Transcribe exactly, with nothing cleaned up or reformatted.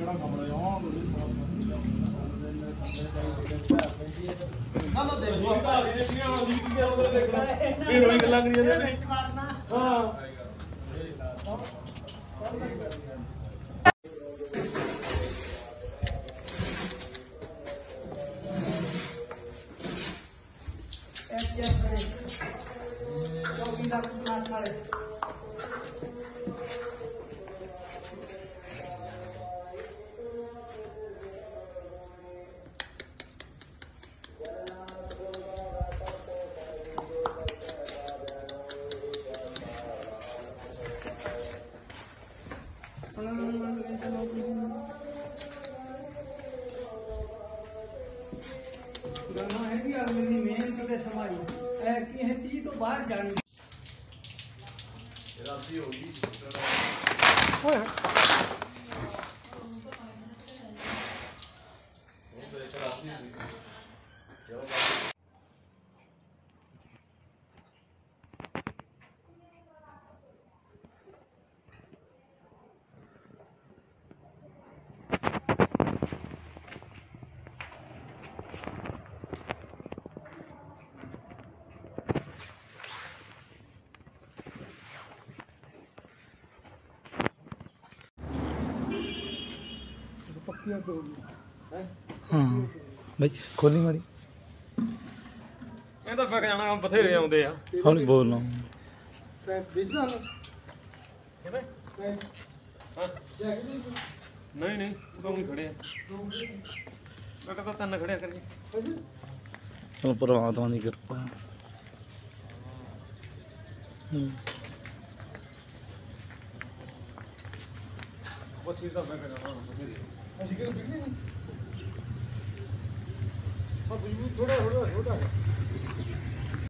ਗੱਲਾਂ ਕਰੀ ਜਾਂਦੇ ਨੇ ਹਾਂ गाना है कि अगले दिन मेहनत ते समाई है कि है ती तो बाहर जानी राती होगी ओए वो तो एक रात नहीं हुई चलो ਹਾਂ ਬਈ ਖੋਲੀ ਮਾਰੀ ਇਹ ਤਾਂ ਫੱਕ ਜਾਣਾ ਬਥੇਰੇ ਆਉਂਦੇ ਆ ਹੌਲੀ ਬੋਲਣਾ बिजला ਕਿਵੇਂ ਹਾਂ ਨਹੀਂ ਨਹੀਂ ਉਹ ਵੀ ਖੜੇ ਆ ਮੈਂ ਕਹਿੰਦਾ ਤੰਨ ਖੜਿਆ ਕਰੀ ਚਲੋ ਪਰਮਾਤਮਾ ਦੀ ਕਿਰਪਾ ਹੂੰ ਬਸ ਇਹ ਤਾਂ ਫੱਕ ਜਾਣਾ ਬਥੇਰੇ ਅਸੀਂ ਕਿਹਨੂੰ ਬਿਜਲੀ ਨਹੀਂ ਹਾਂ ਬਿਜਲੀ ਥੋੜਾ ਥੋੜਾ ਥੋੜਾ